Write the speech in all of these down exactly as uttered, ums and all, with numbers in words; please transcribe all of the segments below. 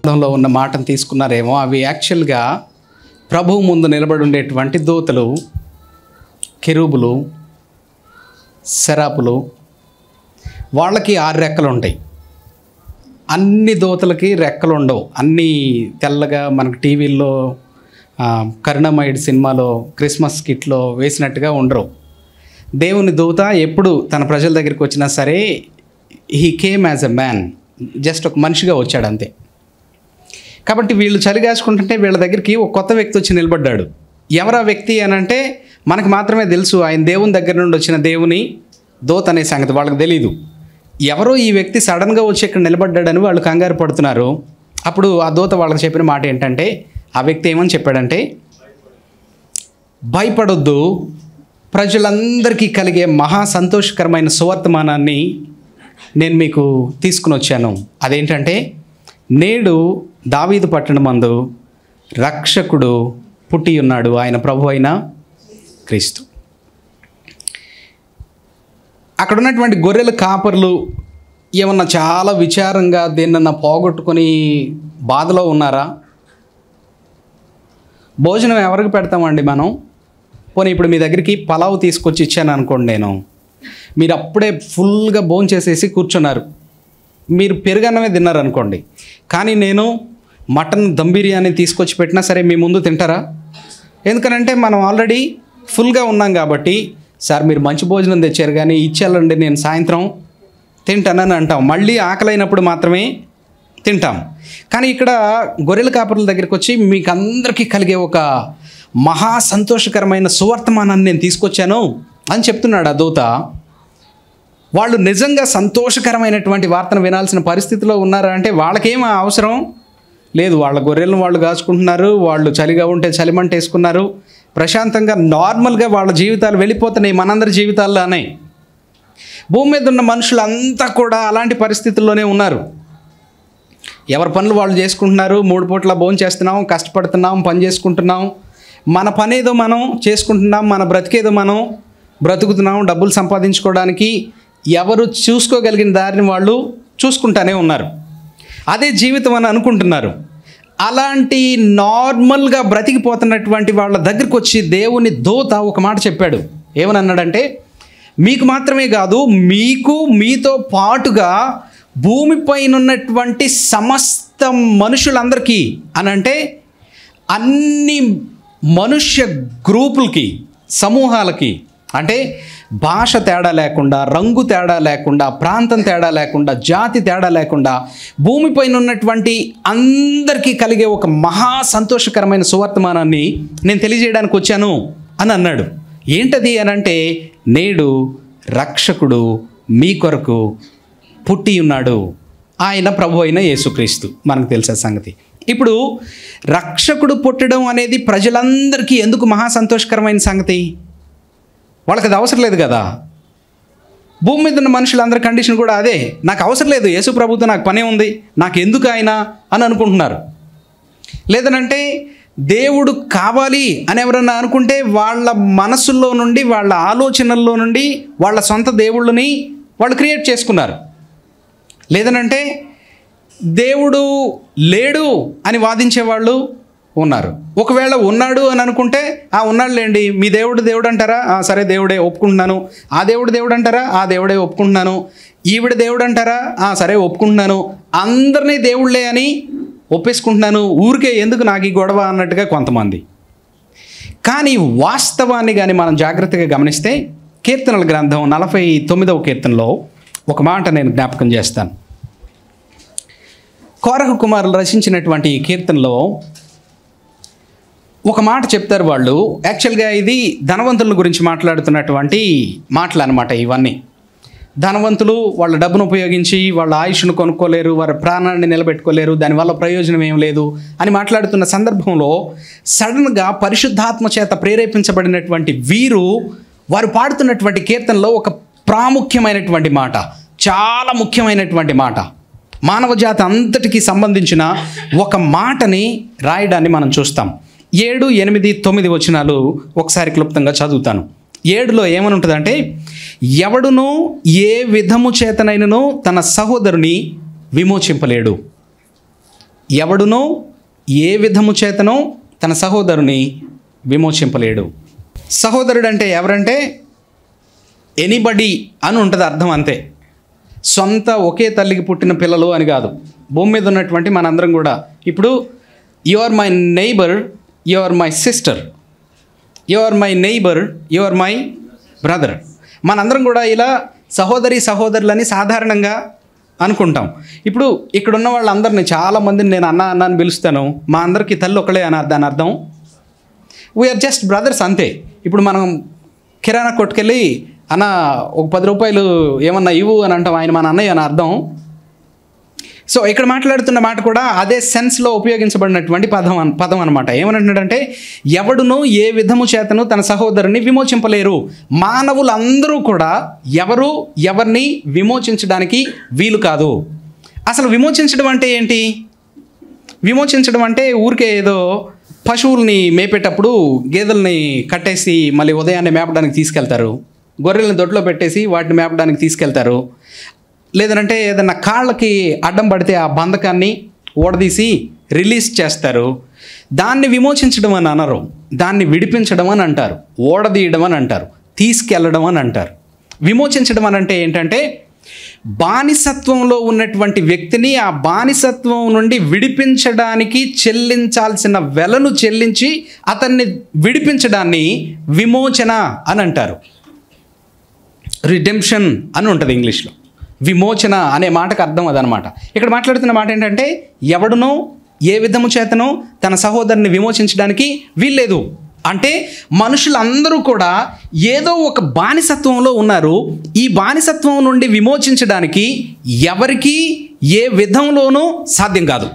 లో ఉన్న మాటను తీసుకున్నారేమో. అవి యాక్చువల్గా ప్రభువు ముందు నిలబడి ఉండేటువంటి దూతలు, కెరూబులు, సెరాపులు. వాళ్ళకి ఆరు రెక్కలు ఉంటాయి. అన్ని దూతలకి రెక్కలు ఉండవు. అన్నీ తెల్లగా మనకు టీవీల్లో కరుణమయుడు సినిమాలో క్రిస్మస్ కిట్లో వేసినట్టుగా ఉండరు. దేవుని దూత ఎప్పుడు తన ప్రజల దగ్గరికి వచ్చినా సరే he came as a man, just ఒక మనిషిగా వచ్చాడు అంతే. కాబట్టి వీళ్ళు చలిగాచుకుంటుంటే వీళ్ళ దగ్గరికి ఒక కొత్త వ్యక్తి వచ్చి నిలబడ్డాడు. ఎవరా వ్యక్తి అని అంటే మనకు మాత్రమే తెలుసు, ఆయన దేవుని దగ్గర నుండి వచ్చిన దేవుని దూత అనే సంగతి వాళ్ళకి తెలీదు. ఎవరో ఈ వ్యక్తి సడన్గా వచ్చి ఇక్కడ నిలబడ్డాడని వాళ్ళు కంగారు పడుతున్నారు. అప్పుడు ఆ దూత వాళ్ళకి చెప్పిన మాట ఏంటంటే, ఆ వ్యక్తి ఏమని చెప్పాడంటే, భయపడొద్దు, ప్రజలందరికీ కలిగే మహా సంతోషకరమైన సువర్తమానాన్ని నేను మీకు తీసుకుని వచ్చాను. అదేంటంటే, నేడు దావీదు పట్టణమందు రక్షకుడు పుట్టి ఉన్నాడు, ఆయన ప్రభు అయిన క్రీస్తు. అక్కడ ఉన్నటువంటి గొర్రెల కాపర్లు ఏమన్నా చాలా విచారంగా దేన్నన్నా పోగొట్టుకొని బాధలో ఉన్నారా? భోజనం ఎవరికి పెడతామండి మనం? పోనీ ఇప్పుడు మీ దగ్గరికి పలావ్ తీసుకొచ్చి ఇచ్చాను అనుకోండి, నేను మీరు అప్పుడే ఫుల్గా భోజనం చేసేసి కూర్చున్నారు, మీరు పెరుగన్నమే తిన్నారనుకోండి. కానీ నేను మటన్ దమ్ బిర్యానీ తీసుకొచ్చి పెట్టినా సరే మీ ముందు తింటారా? ఎందుకనంటే మనం ఆల్రెడీ ఫుల్గా ఉన్నాం కాబట్టి, సార్ మీరు మంచి భోజనం తెచ్చారు కానీ ఇచ్చేయాలండి, నేను సాయంత్రం తింటానని అంటాం. మళ్ళీ ఆకలైనప్పుడు మాత్రమే తింటాం. కానీ ఇక్కడ గొర్రెల కాపర్ల దగ్గరికి వచ్చి మీకు అందరికీ కలిగే ఒక మహా సంతోషకరమైన సువర్తమానాన్ని నేను తీసుకొచ్చాను అని చెప్తున్నాడు ఆ దూత. వాళ్ళు నిజంగా సంతోషకరమైనటువంటి వార్తను వినాల్సిన పరిస్థితిలో ఉన్నారా అంటే వాళ్ళకేం అవసరం లేదు. వాళ్ళ గొర్రెలను వాళ్ళు కాచుకుంటున్నారు, వాళ్ళు చలిగా ఉంటే చలిమంట వేసుకున్నారు, ప్రశాంతంగా నార్మల్గా వాళ్ళ జీవితాలు వెళ్ళిపోతున్నాయి మనందరి జీవితాల్లోనే. భూమి మీద ఉన్న మనుషులంతా కూడా అలాంటి పరిస్థితుల్లోనే ఉన్నారు. ఎవరి పనులు వాళ్ళు చేసుకుంటున్నారు, మూడు పూట్ల భోజనం చేస్తున్నాం, కష్టపడుతున్నాం, పని చేసుకుంటున్నాం, మన పని ఏదో మనం చేసుకుంటున్నాం, మన బ్రతికేదో మనం బ్రతుకుతున్నాం, డబ్బులు సంపాదించుకోవడానికి ఎవరు చూసుకోగలిగిన దారిని వాళ్ళు చూసుకుంటానే ఉన్నారు. అదే జీవితం అని అనుకుంటున్నారు. అలాంటి నార్మల్గా బ్రతికిపోతున్నటువంటి వాళ్ళ దగ్గరికి వచ్చి దేవుని దూత ఒక మాట చెప్పాడు. ఏమని అన్నాడంటే, మీకు మాత్రమే కాదు, మీకు మీతో పాటుగా భూమిపైన ఉన్నటువంటి సమస్త మనుషులందరికీ అని అంటే అన్ని మనుష్య గ్రూపులకి, సమూహాలకి, అంటే భాష తేడా లేకుండా, రంగు తేడా లేకుండా, ప్రాంతం తేడా లేకుండా, జాతి తేడా లేకుండా భూమిపైన ఉన్నటువంటి అందరికీ కలిగే ఒక మహా సంతోషకరమైన సువర్తమానాన్ని నేను తెలియజేయడానికి వచ్చాను అని అన్నాడు. ఏంటది అని అంటే, నేడు రక్షకుడు మీ కొరకు పుట్టి ఉన్నాడు, ఆయన ప్రభు అయిన యేసుక్రీస్తు. మనకు తెలిసే సంగతి. ఇప్పుడు రక్షకుడు పుట్టడం అనేది ప్రజలందరికీ ఎందుకు మహా సంతోషకరమైన సంగతి? వాళ్ళకి అది అవసరం లేదు కదా. భూమి మీద ఉన్న మనుషులందరి కండిషన్ కూడా అదే, నాకు అవసరం లేదు, యేసు ప్రభుతో నాకు పనే ఉంది, నాకు ఎందుకు ఆయన అని అనుకుంటున్నారు. లేదనంటే దేవుడు కావాలి అని ఎవరన్నా అనుకుంటే వాళ్ళ మనసుల్లో నుండి, వాళ్ళ ఆలోచనల్లో నుండి వాళ్ళ సొంత దేవుళ్ళని వాళ్ళు క్రియేట్ చేసుకున్నారు. లేదనంటే దేవుడు లేడు అని వాదించేవాళ్ళు ఉన్నారు. ఒకవేళ ఉన్నాడు అని అనుకుంటే, ఆ ఉన్నాడులేండి, మీ దేవుడు దేవుడు అంటారా, సరే దేవుడే ఒప్పుకుంటున్నాను. ఆ దేవుడు దేవుడు అంటారా, ఆ దేవుడే ఒప్పుకుంటున్నాను. ఈవిడ దేవుడు అంటారా, సరే ఒప్పుకుంటున్నాను. అందరినీ దేవుళ్ళే అని ఒప్పేసుకుంటున్నాను, ఊరికే ఎందుకు నాకు ఈ గొడవ అన్నట్టుగా కొంతమంది. కానీ వాస్తవాన్ని కానీ మనం జాగ్రత్తగా గమనిస్తే, కీర్తనల గ్రంథం నలభై తొమ్మిదవ కీర్తనలో ఒక మాట నేను జ్ఞాపకం చేస్తాను. కోరహు కుమారులు రచించినటువంటి ఈ కీర్తనలో ఒక మాట చెప్తారు వాళ్ళు. యాక్చువల్గా ఇది ధనవంతుల గురించి మాట్లాడుతున్నటువంటి మాటలు అనమాట ఇవన్నీ. ధనవంతులు వాళ్ళ డబ్బును ఉపయోగించి వాళ్ళ ఆయుష్ను కొనుక్కోలేరు, వారి ప్రాణాన్ని నిలబెట్టుకోలేరు, దానివల్ల ప్రయోజనం ఏం లేదు అని మాట్లాడుతున్న సందర్భంలో సడన్గా పరిశుద్ధాత్మ చేత ప్రేరేపించబడినటువంటి వీరు వారు పాడుతున్నటువంటి కీర్తనలో ఒక ప్రాముఖ్యమైనటువంటి మాట, చాలా ముఖ్యమైనటువంటి మాట, మానవ జాతి అంతటికి సంబంధించిన ఒక మాటని రాయడాన్ని మనం చూస్తాం. ఏడు ఎనిమిది తొమ్మిది వచనాలు ఒకసారి క్లుప్తంగా చదువుతాను. ఏడులో ఏమని ఉంటుందంటే, ఎవడునూ ఏ విధము చేతనైనను తన సహోదరుని విమోచింపలేడు. ఎవడునో ఏ విధము చేతనో తన సహోదరుని విమోచింపలేడు. సహోదరుడు అంటే ఎవరంటే ఎనీబడి అని ఉంటుంది అర్థం, అంతే. సొంత ఒకే తల్లికి పుట్టిన పిల్లలు అని కాదు. భూమి మీద ఉన్నటువంటి మనందరం కూడా ఇప్పుడు you are my neighbour, you are my sister, you are my neighbour, you are my brother. మనందరం కూడా ఇలా సహోదరి సహోదరులని సాధారణంగా అనుకుంటాం. ఇప్పుడు ఇక్కడున్న వాళ్ళందరినీ చాలామందిని నేను అన్న అన్న అని పిలుస్తాను. మా అందరికీ తల్లి ఒకళ్ళే అని దాని అర్థం. వీఆర్ జస్ట్ బ్రదర్స్, అంతే. ఇప్పుడు మనం కిరాణా కొట్టుకెళ్ళి అన్న ఒక పది రూపాయలు ఏమన్నా ఇవ్వు అని అంటాం, ఆయన మన అన్నయ్య అని అర్థం. సో ఇక్కడ మాట్లాడుతున్న మాట కూడా అదే సెన్స్లో ఉపయోగించబడినటువంటి పదం పదం అనమాట. ఏమనంటున్నాడంటే ఎవడునూ ఏ విధము చేతను తన సహోదరుని విమోచింపలేరు. మానవులందరూ కూడా ఎవరు ఎవరిని విమోచించడానికి వీలు కాదు. అసలు విమోచించడం అంటే ఏంటి? విమోచించడం అంటే ఊరికే ఏదో పశువుల్ని మేపేటప్పుడు గేదెల్ని కట్టేసి మళ్ళీ ఉదయాన్నే మేపడానికి తీసుకెళ్తారు, గొర్రెల్ని దొడ్లో పెట్టేసి వాటిని మేపడానికి తీసుకెళ్తారు. లేదంటే ఏదన్నా కాళ్ళకి అడ్డం పడితే ఆ బంధకాన్ని ఓడదీసి రిలీజ్ చేస్తారు. దాన్ని విమోచించడం అని అనరు, దాన్ని విడిపించడం అని అంటారు, ఓడదీయడం అని అంటారు, తీసుకెళ్ళడం అని అంటారు. విమోచించడం అని అంటే ఏంటంటే బానిసత్వంలో ఉన్నటువంటి వ్యక్తిని ఆ బానిసత్వం నుండి విడిపించడానికి చెల్లించాల్సిన వెలను చెల్లించి అతన్ని విడిపించడాన్ని విమోచన అని అంటారు. రిడెంప్షన్ అని ఉంటుంది ఇంగ్లీష్లో. విమోచన అనే మాటకు అర్థం అదనమాట. ఇక్కడ మాట్లాడుతున్న మాట ఏంటంటే ఎవడునో ఏ విధము చేతనో తన సహోదరుని విమోచించడానికి వీల్లేదు. అంటే మనుషులందరూ కూడా ఏదో ఒక బానిసత్వంలో ఉన్నారు. ఈ బానిసత్వం నుండి విమోచించడానికి ఎవరికీ ఏ విధంలోనూ సాధ్యం కాదు.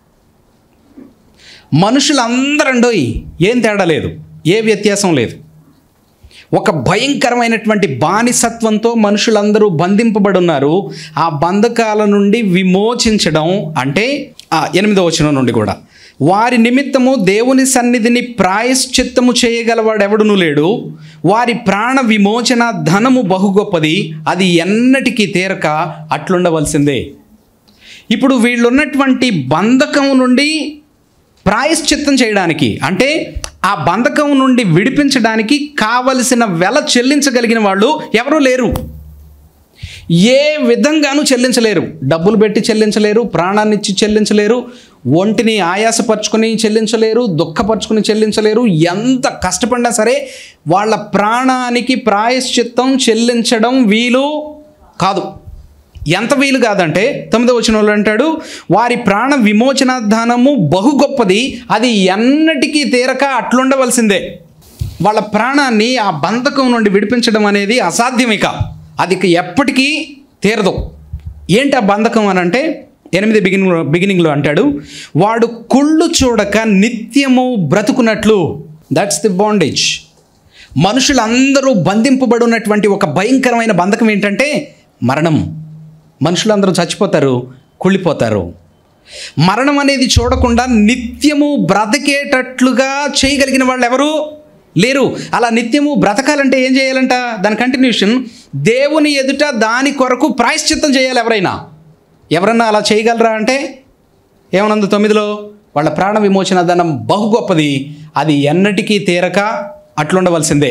మనుషులందరండోయ్ ఏం తేడా లేదు, ఏ వ్యత్యాసం లేదు. ఒక భయంకరమైనటువంటి బానిసత్వంతో మనుషులందరూ బంధింపబడి ఉన్నారు. ఆ బంధకాల నుండి విమోచించడం అంటే ఎనిమిదో వచనం నుండి కూడా వారి నిమిత్తము దేవుని సన్నిధిని ప్రాయశ్చిత్తము చేయగలవాడెవడునూ లేడు. వారి ప్రాణ విమోచన ధనము బహు గొప్పది, అది ఎన్నటికీ తీరక అట్లుండవలసిందే. ఇప్పుడు వీళ్ళున్నటువంటి బంధకం నుండి ప్రాయశ్చిత్తం చేయడానికి అంటే ఆ బంధకం నుండి విడిపించడానికి కావలసిన వెల చెల్లించగలిగిన వాళ్ళు ఎవరూ లేరు. ఏ విధంగానూ చెల్లించలేరు. డబ్బులు పెట్టి చెల్లించలేరు, ప్రాణాన్ని ఇచ్చి చెల్లించలేరు, ఒంటిని ఆయాసపరుచుకొని చెల్లించలేరు, దుఃఖపరుచుకొని చెల్లించలేరు. ఎంత కష్టపడినా సరే వాళ్ళ ప్రాణానికి ప్రాయశ్చిత్తం చెల్లించడం వీలు కాదు. ఎంత వీలు కాదంటే తొమ్మిదో వచనంలో అంటాడు వారి ప్రాణ విమోచన ధనము బహు గొప్పది, అది ఎన్నటికీ తీరక అట్లుండవలసిందే. వాళ్ళ ప్రాణాన్ని ఆ బంధకం నుండి విడిపించడం అనేది అసాధ్యమిక, అది ఎప్పటికీ తీరదు. ఏంటి ఆ బంధకం అని అంటే ఎనిమిది బిగినింగ్ బిగినింగ్లో అంటాడు వాడు కుళ్ళు చూడక నిత్యము బ్రతుకున్నట్లు. That's the bondage. మనుషులందరూ బంధింపబడి ఉన్నటువంటి ఒక భయంకరమైన బంధకం ఏంటంటే మరణం. మనుషులందరూ చచ్చిపోతారు, కుళ్ళిపోతారు. మరణం అనేది చూడకుండా నిత్యము బ్రతికేటట్లుగా చేయగలిగిన వాళ్ళు ఎవరు లేరు. అలా నిత్యము బ్రతకాలంటే ఏం చేయాలంట? దాని కంటిన్యూషన్ దేవుని ఎదుట దాని కొరకు ప్రాయశ్చిత్తం చేయాలి. ఎవరైనా ఎవరన్నా అలా చేయగలరా అంటే ఏమనుంది తొమ్మిదిలో వాళ్ళ ప్రాణ విమోచన ధనం బహు గొప్పది, అది ఎన్నటికీ తీరక అట్లుండవలసిందే.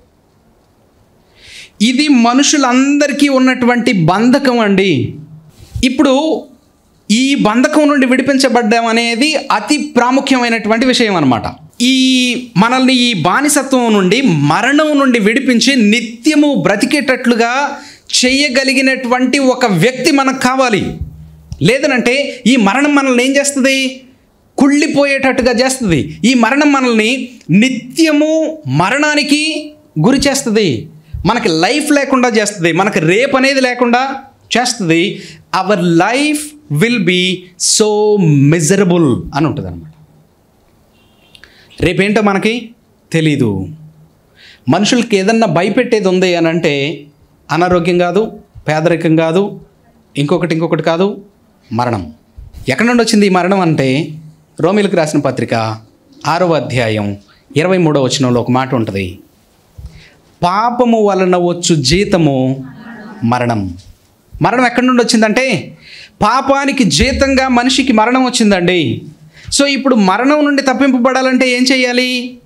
ఇది మనుషులందరికీ ఉన్నటువంటి బంధకం అండి. ఇప్పుడు ఈ బంధకం నుండి విడిపించబడ్డం అనేది అతి ప్రాముఖ్యమైనటువంటి విషయం అన్నమాట. ఈ మనల్ని ఈ బానిసత్వం నుండి మరణం నుండి విడిపించి నిత్యము బ్రతికేటట్లుగా చేయగలిగినటువంటి ఒక వ్యక్తి మనకు కావాలి. లేదనంటే ఈ మరణం మనల్ని ఏం చేస్తుంది? కుళ్ళిపోయేటట్టుగా చేస్తుంది. ఈ మరణం మనల్ని నిత్యము మరణానికి గురి చేస్తుంది. మనకి లైఫ్ లేకుండా చేస్తుంది, మనకి రేపు అనేది లేకుండా చేస్తుంది. Our life will be so miserable అని ఉంటుంది అన్నమాట. రేపేంటో మనకి తెలీదు. మనుషులకి ఏదన్నా భయపెట్టేది ఉంది అని అంటే అనారోగ్యం కాదు, పేదరికం కాదు, ఇంకొకటి ఇంకొకటి కాదు, మరణం. ఎక్కడి నుండి వచ్చింది ఈ మరణం అంటే రోమీలకు రాసిన పత్రిక ఆరవ అధ్యాయం ఇరవై మూడవ వచనంలో ఒక మాట ఉంటుంది పాపము వలన వచ్చు జీతము మరణం. మరణం ఎక్కడి నుండి వచ్చిందంటే పాపానికి జీతంగా మనిషికి మరణం వచ్చిందండి. సో ఇప్పుడు మరణం నుండి తప్పింపబడాలంటే ఏం చేయాలి?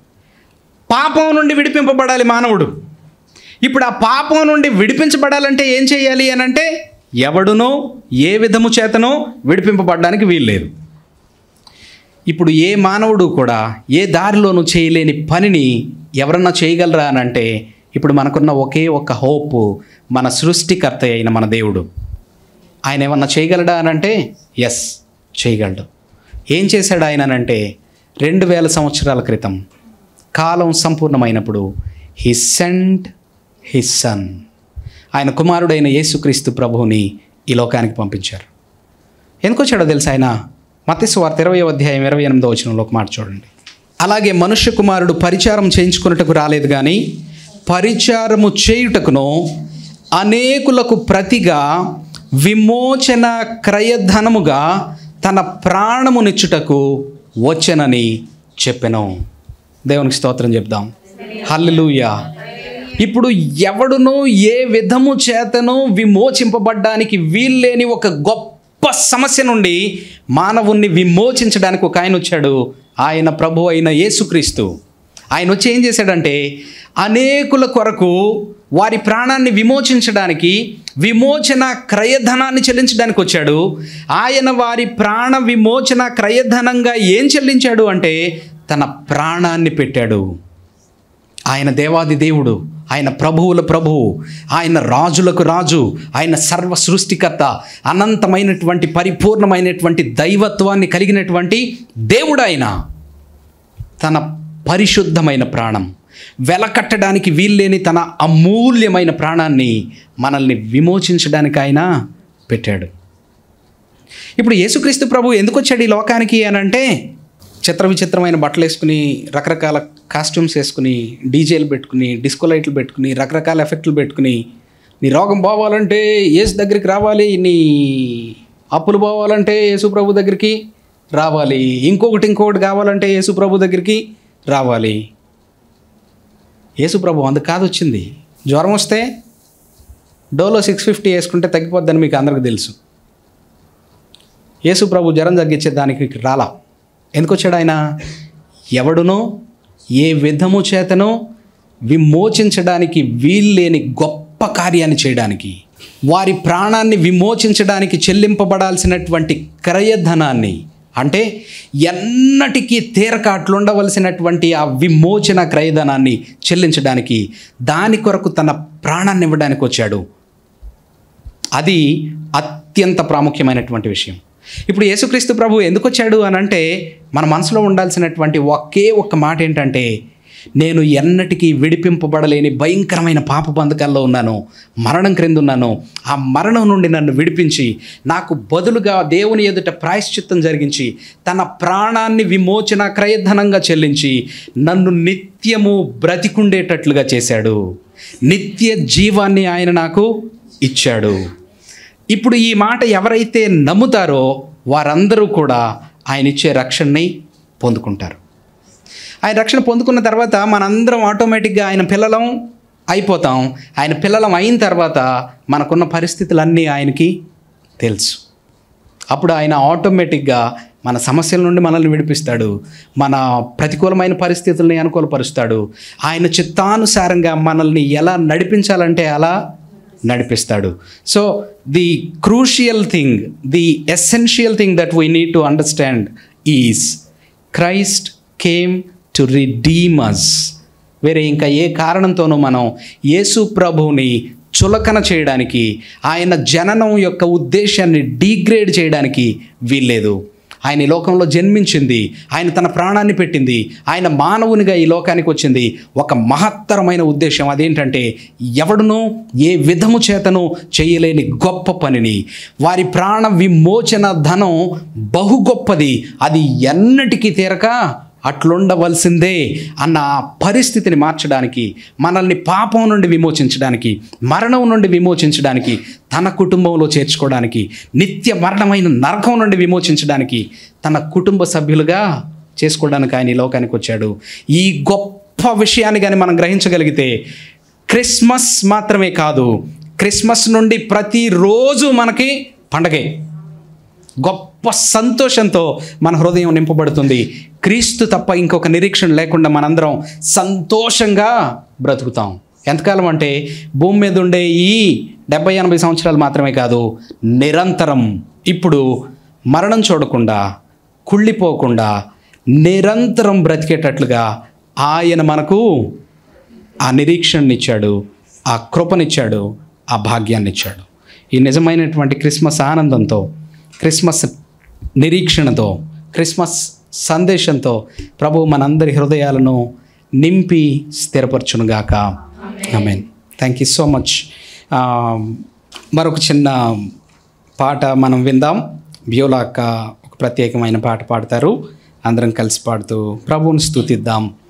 పాపం నుండి విడిపింపబడాలి మానవుడు. ఇప్పుడు ఆ పాపం నుండి విడిపించబడాలంటే ఏం చేయాలి అని అంటే ఎవడునో ఏ విధము చేతనో విడిపింపబడడానికి వీల్లేదు. ఇప్పుడు ఏ మానవుడు కూడా ఏ దారిలోనూ చేయలేని పనిని ఎవరన్నా చేయగలరా అని అంటే ఇప్పుడు మనకున్న ఒకే ఒక్క హోప్ మన సృష్టికర్త అయిన మన దేవుడు. ఆయన ఏమన్నా చేయగలడా అని అంటే ఎస్, చేయగలడు. ఏం చేశాడు ఆయన అంటే రెండు వేల సంవత్సరాల క్రితం కాలం సంపూర్ణమైనప్పుడు హి సెంట్ హిస్ సన్, ఆయన కుమారుడైన యేసుక్రీస్తు ప్రభువుని ఈ లోకానికి పంపించారు. ఎందుకు వచ్చాడో తెలుసు? ఆయన మత్తయి సువార్త ఇరవై అధ్యాయం ఇరవై ఎనిమిదో వచనంలో ఒక మాట చూడండి. అలాగే మనుష్య కుమారుడు పరిచారం చేయించుకున్నట్టుకు రాలేదు కానీ పరిచారము చేయుటకును అనేకులకు ప్రతిగా విమోచన క్రయధనముగా తన ప్రాణమునిచ్చుటకు వచ్చెనని చెప్పెను. దేవునికి స్తోత్రం చెప్దాం. హల్లెలూయా. ఇప్పుడు ఎవడునో ఏ విధము చేతనో విమోచింపబడ్డానికి వీల్లేని ఒక గొప్ప సమస్య నుండి మానవుణ్ణి విమోచించడానికి ఒక ఆయన వచ్చాడు. ఆయన ప్రభు అయిన యేసుక్రీస్తు. ఆయన వచ్చి ఏం చేశాడంటే అనేకుల కొరకు వారి ప్రాణాన్ని విమోచించడానికి, విమోచన క్రయధనాన్ని చెల్లించడానికి వచ్చాడు. ఆయన వారి ప్రాణ విమోచన క్రయధనంగా ఏం చెల్లించాడు అంటే తన ప్రాణాన్ని పెట్టాడు. ఆయన దేవాది దేవుడు, ఆయన ప్రభువుల ప్రభువు, ఆయన రాజులకు రాజు, ఆయన సర్వ సృష్టికర్త, అనంతమైనటువంటి పరిపూర్ణమైనటువంటి దైవత్వాన్ని కలిగినటువంటి దేవుడు. ఆయన తన పరిశుద్ధమైన ప్రాణం, వెలకట్టడానికి వీల్లేని తన అమూల్యమైన ప్రాణాన్ని మనల్ని విమోచించడానికి ఆయన పెట్టాడు. ఇప్పుడు యేసుక్రీస్తు ప్రభు ఎందుకు వచ్చాడు ఈ లోకానికి అని అంటే చిత్ర విచిత్రమైన బట్టలు వేసుకుని, రకరకాల కాస్ట్యూమ్స్ వేసుకుని, డీజేలు పెట్టుకుని, డిస్కో లైట్లు పెట్టుకుని, రకరకాల ఎఫెక్ట్లు పెట్టుకుని, నీ రోగం పోవాలంటే యేసు దగ్గరికి రావాలి, నీ అప్పులు పోవాలంటే యేసు ప్రభు దగ్గరికి రావాలి, ఇంకొకటి ఇంకొకటి కావాలంటే యేసు ప్రభు దగ్గరికి రావాలి. యేసు ప్రభు అందుకు కాదు వచ్చింది. జ్వరం వస్తే డోలో సిక్స్ ఫిఫ్టీ వేసుకుంటే తగ్గిపోద్దని మీకు అందరికీ తెలుసు. యేసు ప్రభు జ్వరం తగ్గించే దానికి రాలా. ఎందుకు వచ్చాడు ఆయన? ఎవడునో ఏ విధము చేతనో విమోచించడానికి వీల్లేని గొప్ప కార్యాన్ని చేయడానికి, వారి ప్రాణాన్ని విమోచించడానికి చెల్లింపబడాల్సినటువంటి క్రయధనాన్ని, అంటే ఎన్నటికీ తీరక అట్లుండవలసినటువంటి ఆ విమోచన క్రయధనాన్ని చెల్లించడానికి, దాని కొరకు తన ప్రాణాన్ని ఇవ్వడానికి వచ్చాడు. అది అత్యంత ప్రాముఖ్యమైనటువంటి విషయం. ఇప్పుడు యేసుక్రీస్తు ప్రభు ఎందుకు వచ్చాడు అని అంటే మన మనసులో ఉండాల్సినటువంటి ఒకే ఒక్క మాట ఏంటంటే నేను ఎన్నటికీ విడిపింపబడలేని భయంకరమైన పాప బంధకాల్లో ఉన్నాను, మరణం క్రింద ఉన్నాను. ఆ మరణం నుండి నన్ను విడిపించి నాకు బదులుగా దేవుని ఎదుట ప్రాయశ్చిత్తం జరిగించి తన ప్రాణాన్ని విమోచన క్రయధనంగా చెల్లించి నన్ను నిత్యము బ్రతికుండేటట్లుగా చేశాడు. నిత్య జీవాన్ని ఆయన నాకు ఇచ్చాడు. ఇప్పుడు ఈ మాట ఎవరైతే నమ్ముతారో వారందరూ కూడా ఆయన ఇచ్చే రక్షణని పొందుకుంటారు. ఆయన రక్షణ పొందుకున్న తర్వాత మనందరం ఆటోమేటిక్గా ఆయన పిల్లలం అయిపోతాం. ఆయన పిల్లలం అయిన తర్వాత మనకున్న పరిస్థితులన్నీ ఆయనకి తెలుసు. అప్పుడు ఆయన ఆటోమేటిక్గా మన సమస్యల నుండి మనల్ని విడిపిస్తాడు, మన ప్రతికూలమైన పరిస్థితుల్ని అనుకూలపరుస్తాడు. ఆయన చిత్తానుసారంగా మనల్ని ఎలా నడిపించాలంటే అలా నడిపిస్తాడు. So the crucial thing, the essential thing that we need to understand is Christ came to redeem us. వేరే ఇంకా ఏ కారణంతోనూ మనం యేసు ప్రభువుని చులకన చేయడానికి, ఆయన జననం యొక్క ఉద్దేశాన్ని డీగ్రేడ్ చేయడానికి వీల్లేదు. ఆయన ఈ లోకంలో జన్మించింది, ఆయన తన ప్రాణాన్ని పెట్టింది, ఆయన మానవునిగా ఈ లోకానికి వచ్చింది ఒక మహత్తరమైన ఉద్దేశం. అదేంటంటే ఎవడునూ ఏ విధము చేతను చేయలేని గొప్ప పనిని, వారి ప్రాణ విమోచన ధనం బహు గొప్పది, అది ఎన్నటికీ తీరక అట్లుండవలసిందే అన్న పరిస్థితిని మార్చడానికి, మనల్ని పాపం నుండి విమోచించడానికి, మరణం నుండి విమోచించడానికి, తన కుటుంబంలో చేర్చుకోవడానికి, నిత్య మరణమైన నరకం నుండి విమోచించడానికి, తన కుటుంబ సభ్యులుగా చేసుకోవడానికి ఆయన ఈ లోకానికి వచ్చాడు. ఈ గొప్ప విషయాన్ని కానీ మనం గ్రహించగలిగితే క్రిస్మస్ మాత్రమే కాదు, క్రిస్మస్ నుండి ప్రతిరోజు మనకి పండగే. గొప్ప సంతోషంతో మన హృదయం నింపబడుతుంది. క్రీస్తు తప్ప ఇంకొక నిరీక్షణ లేకుండా మనందరం సంతోషంగా బ్రతుకుతాం. ఎంతకాలం అంటే భూమి మీద ఉండే ఈ డెబ్బై ఎనభై సంవత్సరాలు మాత్రమే కాదు, నిరంతరం. ఇప్పుడు మరణం చూడకుండా, కుళ్ళిపోకుండా, నిరంతరం బ్రతికేటట్లుగా ఆయన మనకు ఆ నిరీక్షణనిచ్చాడు, ఆ కృపనిచ్చాడు, ఆ భాగ్యాన్ని ఇచ్చాడు. ఈ నిజమైనటువంటి క్రిస్మస్ ఆనందంతో, క్రిస్మస్ నిరీక్షణతో, క్రిస్మస్ సందేశంతో ప్రభు మనందరి హృదయాలను నింపి స్థిరపరచునుగాక. Amen. Thank you so much. మరొక చిన్న పాట మనం విందాం. బ్యూలా అక్క ఒక ప్రత్యేకమైన పాట పాడతారు. అందరం కలిసి పాడుతూ ప్రభువుని స్తుతిద్దాం.